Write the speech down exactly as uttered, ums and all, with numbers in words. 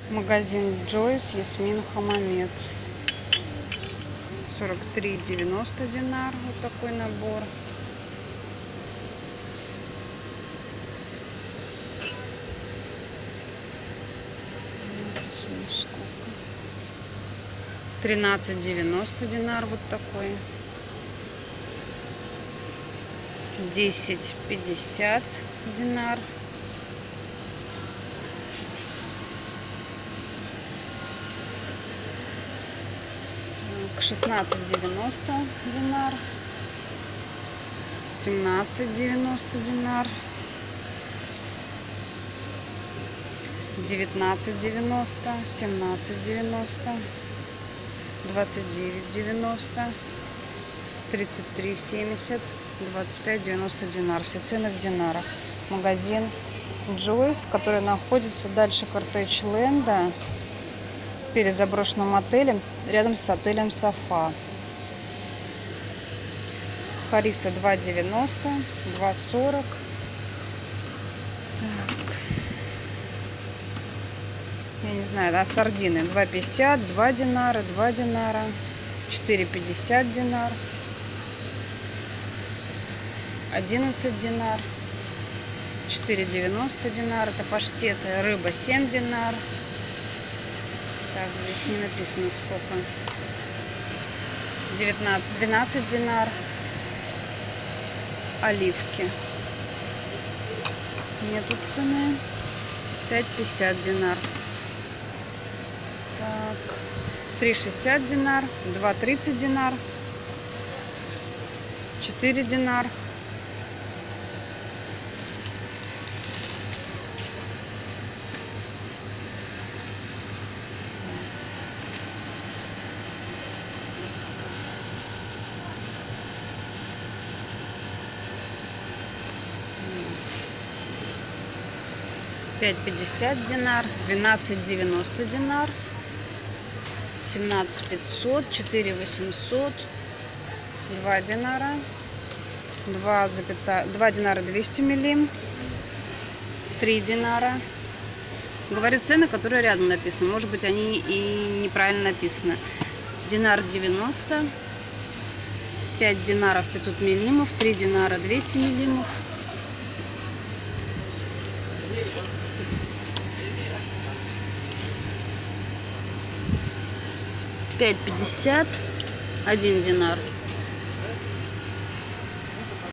Магазин Joyce, Ясмин Хамамед. сорок три девяносто динар. Вот такой набор. тринадцать девяносто динар. Вот такой. десять пятьдесят динар. шестнадцать девяносто динар. семнадцать девяносто динар. девятнадцать девяносто. семнадцать девяносто. двадцать девять девяносто. тридцать три семьдесят. двадцать пять девяносто динар. Все цены в динарах. Магазин Joyce, который находится дальше Кортеч-ленда, перед заброшенным отелем, рядом с отелем Софа. Хариса два девяносто, два сорок. Так. Я не знаю, да, сардины два пятьдесят, два динара, два динара, четыре пятьдесят динар, одиннадцать динар, четыре девяносто динар. Это паштеты, рыба семь динар. Так, здесь не написано сколько. девятнадцать, двенадцать динар. Оливки. Нету цены. пять пятьдесят динар. Так. три шестьдесят динар. два тридцать динар. четыре динар. пять пятьдесят динар, двенадцать девяносто динар, семнадцать пятьсот, четыре восемьсот, два динара, два, два динара двести миллим, три динара. Говорю цены, которые рядом написаны. Может быть, они и неправильно написаны. Динар девяносто, пять динаров пятьсот миллимов, три динара двести миллимов. пять пятьдесят, один динар.